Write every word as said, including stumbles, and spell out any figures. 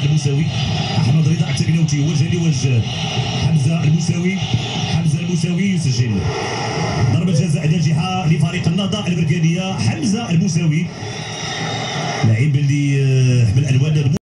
الموساوي. احمد رضا التبناوتي هو الجاني وجه حمزه الموساوي. حمزه الموساوي يسجل ضربه جزاء ناجحه لفريق النهضه البركانيه. حمزه الموساوي لاعب اللي حمل الوان